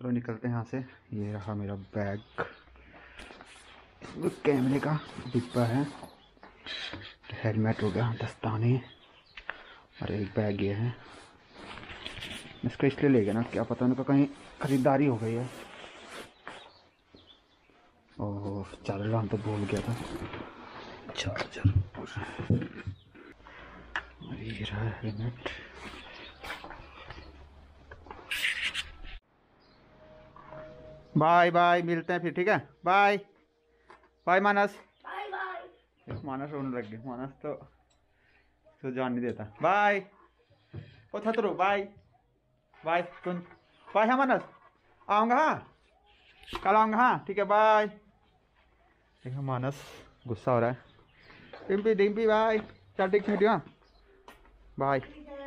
चलो निकलते हैं यहाँ से। ये रहा मेरा बैग, कैमरे का डिब्बा है, हेलमेट हो गया, दस्ताने और एक बैग ये है। इसको इसलिए ले गया ना, क्या पता उनको कहीं खरीदारी हो गई है। ओह चार्जर तो भूल गया था, चार्जर। ये रहा हेलमेट। बाय बाय, मिलते हैं फिर, ठीक है। Bye bye Manas. Bye bye. Manas रोने लग गया, मानस तो जान नहीं देता। बाय ओ छतरू, बाय बाय सुन, बाय। हाँ मानस, आऊँगा, हाँ कल आऊँगा, हाँ ठीक है, बाय। देखो मानस गुस्सा हो रहा है। डिम्पी डिम्पी बाय, चल ठीक है, हाँ बाय,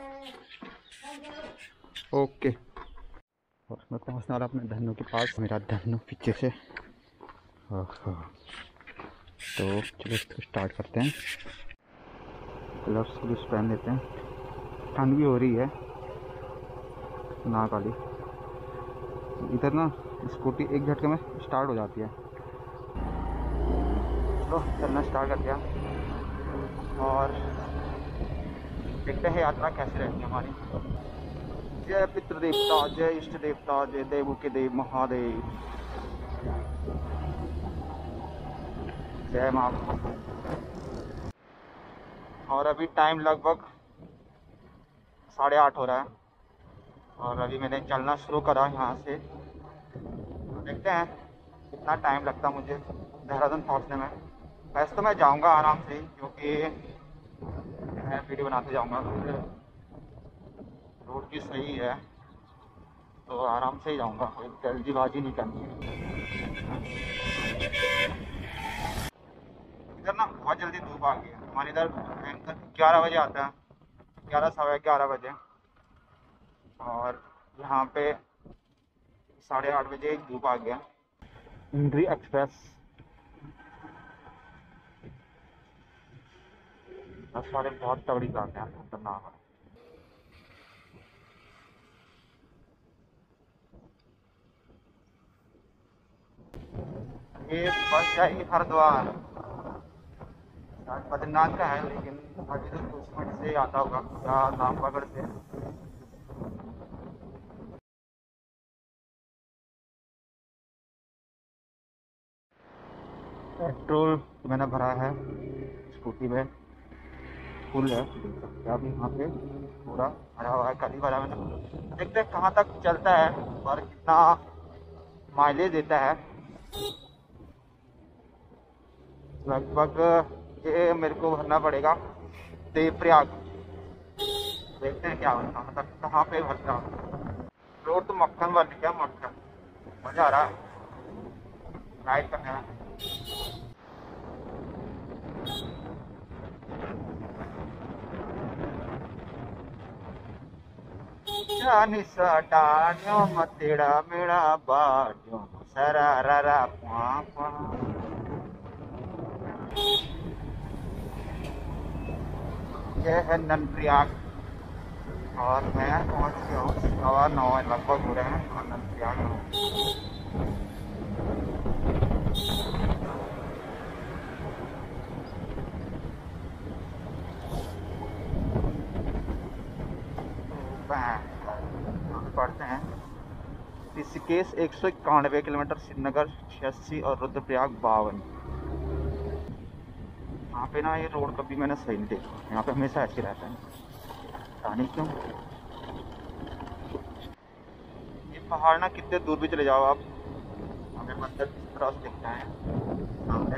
ओके। और मैं पहुँचने वाला अपने धन्नू के पास। मेरा धन्नू पीछे से। तो चलो इसको स्टार्ट करते हैं। ग्लव्स ग्लव्स पहन लेते हैं, ठंड भी हो रही है नाक वाली। इधर ना स्कूटी एक झटके में स्टार्ट हो जाती है। तो चलना स्टार्ट कर दिया और देखते हैं यात्रा कैसे रहती है हमारी। जय पितृदेवता, जय इष्ट देवता, जय देवों के देव महादेव, जय माँ। और अभी टाइम लगभग 8:30 हो रहा है और अभी मैंने चलना शुरू करा यहाँ से। देखते हैं कितना टाइम लगता है मुझे देहरादून पहुँचने में। वैसे तो मैं जाऊँगा आराम से, क्योंकि मैं वीडियो बनाते जाऊँगा, रोड भी सही है तो आराम से ही जाऊँगा, कोई जल्दीबाजी नहीं करनी है। इधर ना बहुत जल्दी धूप आ गई है हमारे इधर। 11 बजे आता है, 11 सवा 11 बजे, और यहाँ पे 8:30 बजे धूप आ गया। इंद्री एक्सप्रेस सारे बहुत तगड़ी गाते हैं, खतरनाक है। ये बस जाएगी हरिद्वार, बद्रीनाथ का है, लेकिन अभी तो कुछ मिनट से आता होगा या नामपगड़ से। पेट्रोल मैंने भरा है स्कूटी में, फुल है, अभी यहाँ पे पूरा भरा हुआ है, कल ही भरा मैंने। देखते हैं कहाँ तक चलता है और कितना माइलेज देता है। लगभग ये मेरे को भरना पड़ेगा देवप्रयाग। देखते हैं क्या होता है, मतलब कहाँ पे भरना। रोड तो मक्खन बन गया, मक्खन, मजा आ रहा है राइड करने में। तेरा मेरा बाजो सरारा पापा। यह है ननप्रयाग और मैं पहुंच गया हूँ 9:15 लगभग हो रहे हैं और ननप्रयाग में। पढ़ते हैं ऋषिकेश 191 किलोमीटर, श्रीनगर 86 और रुद्रप्रयाग 52। यहाँ पे ना ये रोड कभी मैंने सही नहीं देखा, यहाँ पे हमेशा ऐसे रहता है, पता नहीं क्यों। ये पहाड़ ना कितने दूर भी चले जाओ आप, हमें मंदिर क्रॉस दिखता है सामने।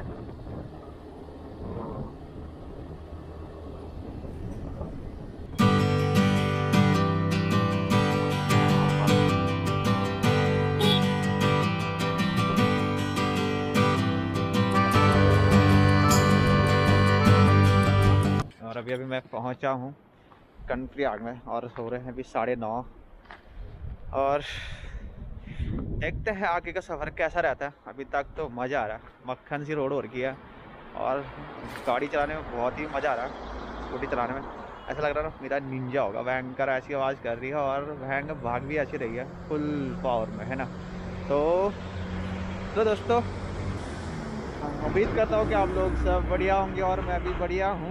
और अभी मैं पहुंचा हूं कर्णप्रयाग में और हो रहे हैं अभी 9:30। और देखते हैं आगे का सफ़र कैसा रहता है। अभी तक तो मज़ा आ रहा है, मक्खन सी रोड हो रही है और गाड़ी चलाने में बहुत ही मज़ा आ रहा है, स्कूटी चलाने में। ऐसा लग रहा है ना मेरा निंजा होगा। भयंकर ऐसी आवाज़ कर रही है और भयंकर भाग भी अच्छी रही है, फुल पावर में, है ना। तो दोस्तों उम्मीद करता हूँ कि आप लोग सब बढ़िया होंगे और मैं भी बढ़िया हूँ।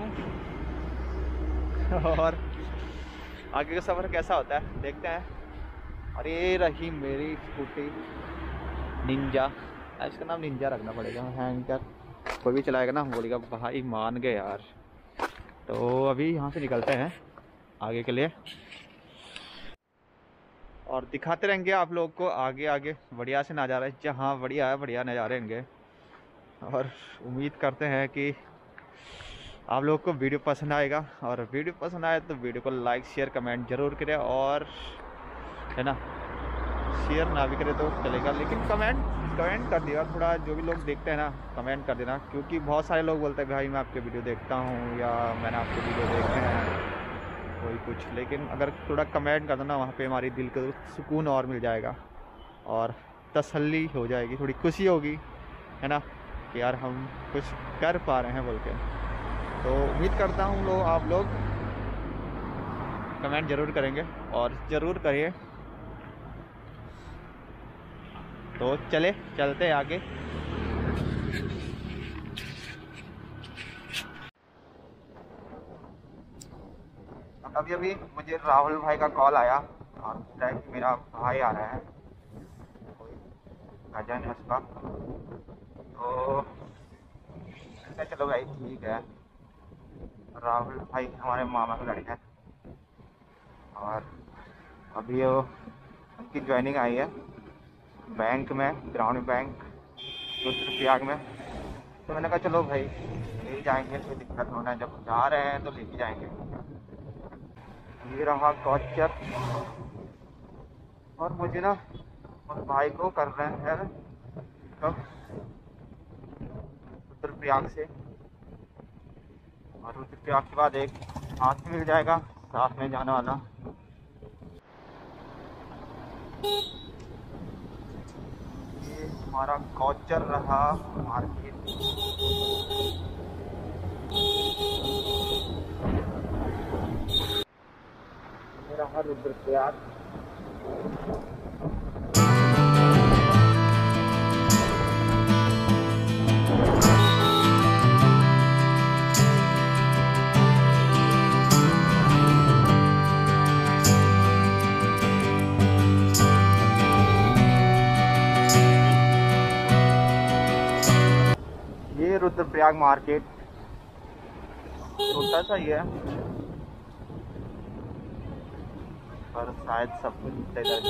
और आगे का सफ़र कैसा होता है देखते हैं। और ये रही मेरी स्कूटी निंजा, इसका नाम निंजा रखना पड़ेगा। भयंकर कोई भी चलाएगा ना बोलेगा भाई मान गए यार। तो अभी यहाँ से निकलते हैं आगे के लिए और दिखाते रहेंगे आप लोग को आगे आगे बढ़िया से नज़ारा, जहाँ बढ़िया है बढ़िया नज़ारे होंगे। और उम्मीद करते हैं कि आप लोग को वीडियो पसंद आएगा, और वीडियो पसंद आए तो वीडियो को लाइक शेयर कमेंट ज़रूर करें। और है ना, शेयर ना भी करें तो चलेगा, लेकिन कमेंट कर दिया थोड़ा। जो भी लोग देखते हैं ना कमेंट कर देना, क्योंकि बहुत सारे लोग बोलते हैं भाई मैं आपके वीडियो देखता हूँ या मैंने आपके वीडियो देखे हैं कोई कुछ, लेकिन अगर थोड़ा कमेंट कर दो ना वहाँ पे हमारी दिल को सुकून और मिल जाएगा और तसल्ली हो जाएगी, थोड़ी खुशी होगी, है ना, कि यार हम कुछ कर पा रहे हैं बोल के। तो उम्मीद करता हूँ आप लोग कमेंट ज़रूर करेंगे और ज़रूर करिए। तो चलते आगे। अभी मुझे राहुल भाई का कॉल आया और मेरा भाई आ रहा है, कोई कजन है उसका। तो चलो भाई ठीक है, राहुल भाई हमारे मामा का लड़का है और अभी वो उनकी ज्वाइनिंग आई है बैंक में, ग्रामीण बैंक रुद्रप्रयाग में। तो मैंने कहा चलो भाई ले जाएंगे, कोई दिक्कत होना है, जब जा रहे हैं तो लेके जाएंगे। ये रहा गौचर और मुझे ना उस भाई को कर रहे हैं कब रुद्रप्रयाग से, और रुद्रप्रयाग के बाद एक हाथ मिल जाएगा साथ में जाने वाला। ये हमारा गौचर रहा मार्केट। ये रहा रुद्रप्रयाग। ये रुद्रप्रयाग मार्केट छोटा सा ही है पर शायद सब कुछ इधर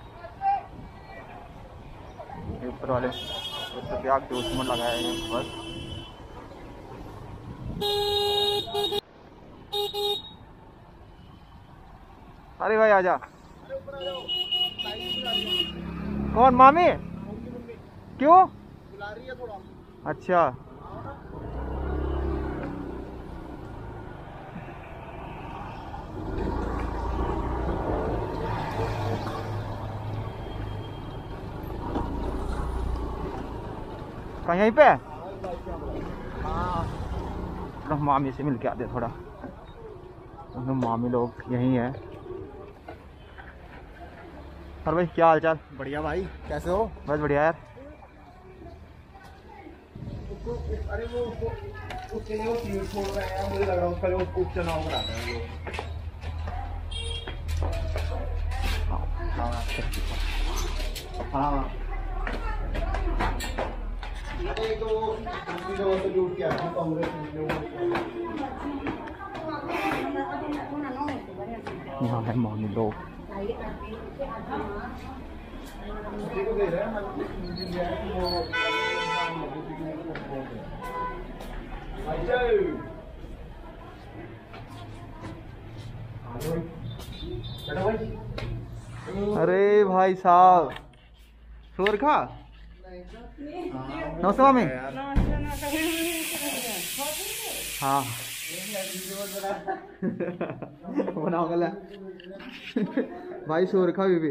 ऊपर वाले रुद्रप्रयाग के उसमें लगाए हैं बस। अरे भाई आजा। कौन मामी? क्यों? बुला रही है थोड़ा। अच्छा कहीं यहीं पे? हाँ मामी से मिल के आते थोड़ा, मामी लोग यहीं है। और भाई क्या हाल चाल? बढ़िया भाई, कैसे हो? बस बढ़िया यार। अरे वो उसके लिए वो फीड छोड़ रहे हैं, मुझे लग रहा है उसका जो उपचुनाव कराते हैं वो। हाँ अरे तो दूसरी जगह से जुट के आया था कांग्रेस यहाँ है मामी लोग। अरे भाई साहब शोरखा नमस्ते मामी। हाँ बनाओ गला भाई शोरखा भी।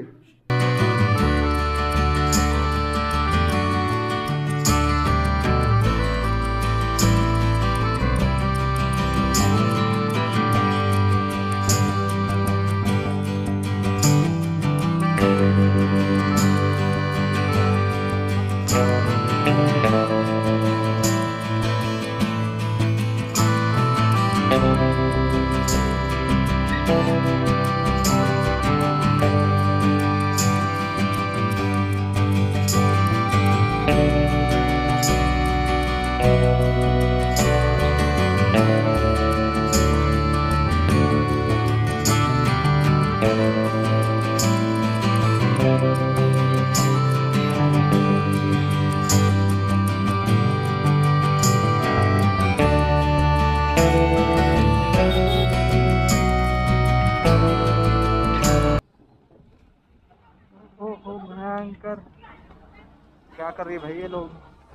क्या कर रही है भाई ये लोग।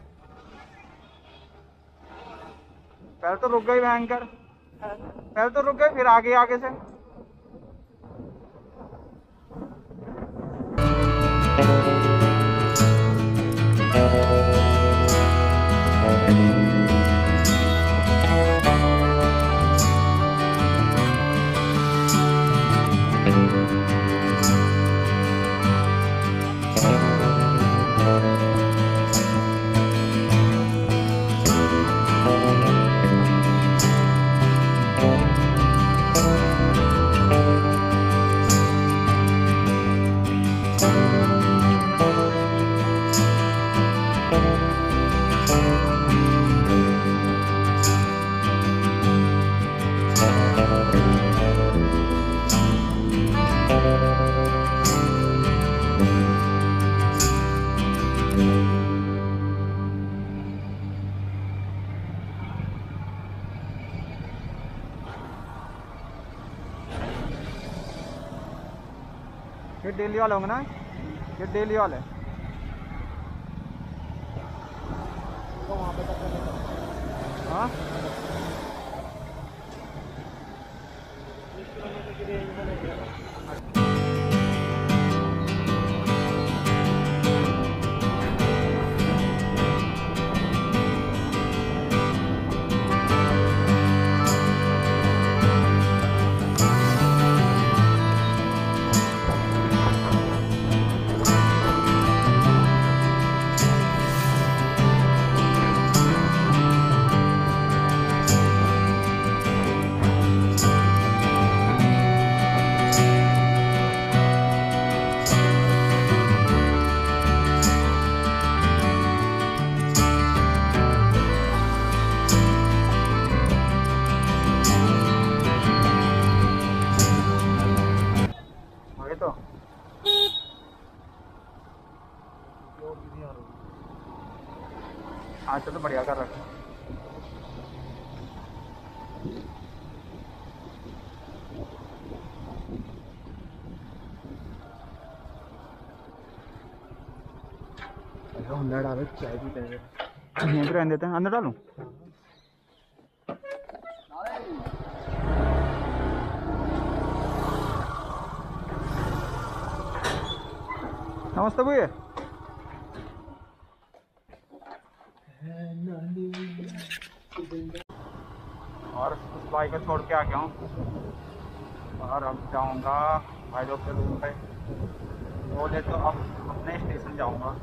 पहले तो रुक गई भयंकर, पहले तो रुक गई फिर आगे आगे से। ये डेली वाले होंगे ना, ये डेली वाले। तो वहाँ पे तक हाँ 20 किलोमीटर की रेंज में नहीं है। तो आज तो बढ़िया कर रखा। अंदर डालो चाय पीते हैं। यहीं पे रहने देते हैं, अंदर डालूं। नमस्ते भैया। और उस भाई को छोड़ के आ गया हूँ और अब जाऊँगा भाई लोग के रूम पे। बोले तो अब अपने स्टेशन जाऊँगा।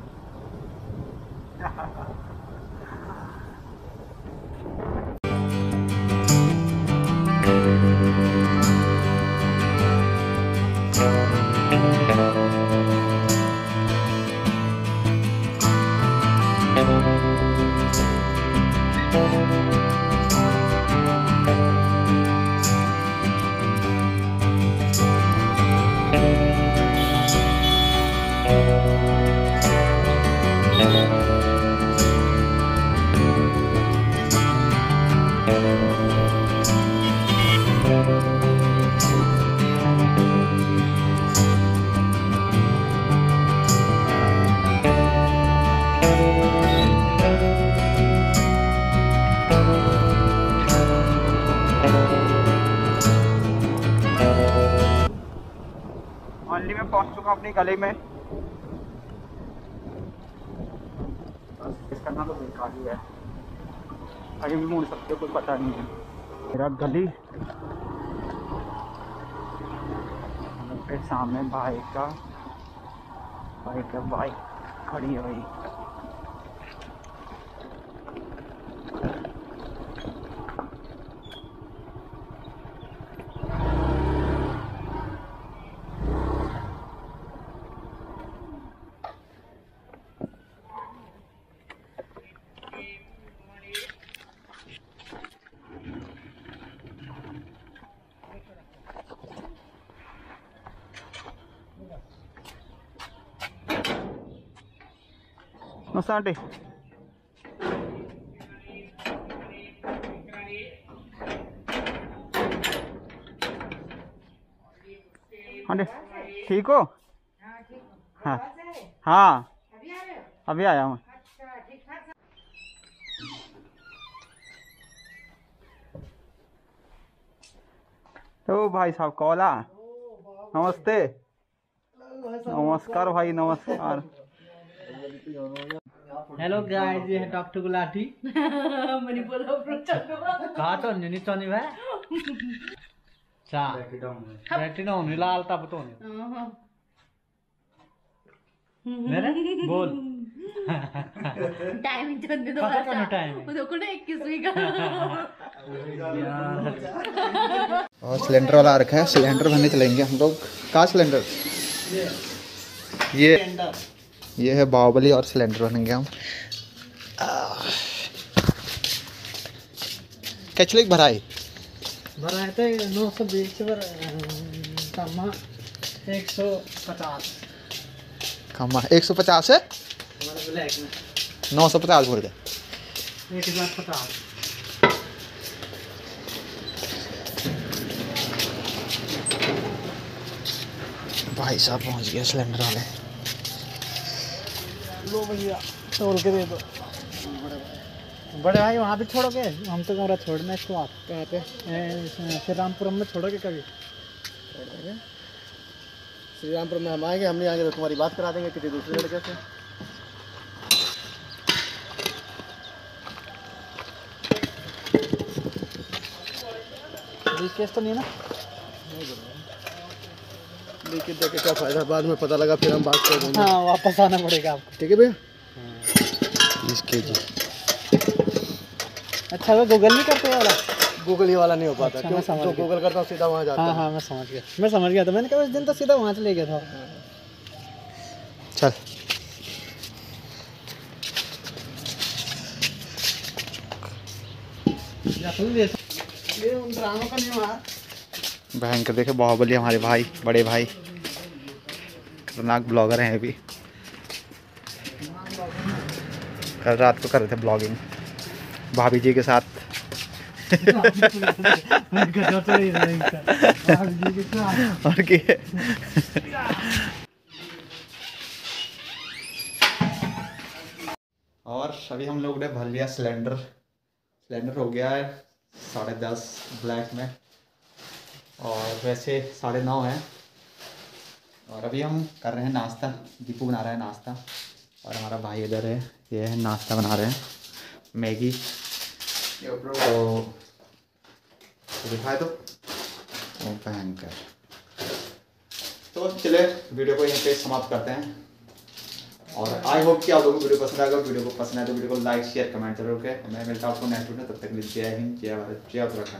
फाइनली मैं पहुंच चुका अपनी गली में। इसका नाम तो बेकार ही है, आगे भी मुड़ सकते हो, कोई पता नहीं है। मेरा गली फिर सामने बाइक खड़ी है भाई। नमस्ते आंटी। आंटी ठीक हो? हाँ हाँ अभी आया हूँ। तो भाई साहब कॉला, नमस्ते। नमस्कार भाई, नमस्कार। हेलो गाइस, ये है डॉक्टर गुलाटी। मनी बोलो काटो नहीं तो नहीं भाई चा बैटरी डाउन लाल तब तो नहीं मेरे बोल टाइम चंदे तो पता कौन टाइम है वो देखो ना 21वीं का। और सिलेंडर वाला आ रखा है, सिलेंडर भरने चलेंगे हम लोग। कहाँ सिलेंडर? ये है बाहुबली और सिलेंडर भरेंगे हम। कैचलिक भराई भरा है तो 920 पर कमा 150 कमा 150 है, हमारे ब्लैक में 950 भर दे। 1050 भाई साहब पहुंच गया सिलेंडर वाले। लो भैया तोल के दे दो। बड़े भाई वहाँ भी छोड़ोगे? हम तो कमरा छोड़ना इसको। आप कहाँ पे? श्री रामपुरम में छोड़ोगे कभी? श्री रामपुर में हम आएंगे, हम नहीं आएंगे तो तुम्हारी बात करा देंगे किसी दूसरे लड़के से। लीकेज तो नहीं ना? लेकिन देखे क्या फायदा, बाद में पता लगा फिर हम बात कर देंगे। हाँ वापस आना पड़ेगा आपको। ठीक है भैया। 20 kg। अच्छा वो गूगल नहीं करते वाला? गूगल ये वाला नहीं हो पाता। अच्छा, क्यों? मैं समझ जो गया। गूगल करता हूँ सीधा वहाँ जाता हाँ हूँ। हाँ मैं समझ गया था। मैंने कहा उस दिन तो सीधा वहाँ से ले गया था। चल ये उन ड्रामों का नहीं मार। भयंकर देखे बाहुबली हमारे भाई, बड़े भाई खतरनाक ब्लॉगर हैं अभी। कल रात को कर रहे थे ब्लॉगिंग भाभी जी के साथ। और क्या और अभी हम लोग ने भर लिया सिलेंडर। सिलेंडर हो गया है 10:30 ब्लैक में, और वैसे 9:30 है। और अभी हम कर रहे हैं नाश्ता। दीपू बना रहा है नाश्ता और हमारा भाई इधर है, ये है नाश्ता बना रहे हैं, मैगी। तो दिखाए तो भयंकर। तो चले वीडियो को यहीं पे समाप्त करते हैं। और आई होप कि आप लोगों को वीडियो पसंद आएगा। वीडियो को पसंद आए तो वीडियो को लाइक शेयर कमेंट जरूर करें। मैं मिलता हूँ आपको नेक्स्ट वीडियो में। तब तक के लिए जय हिंद, जय भारत, जय उत्तराखंड।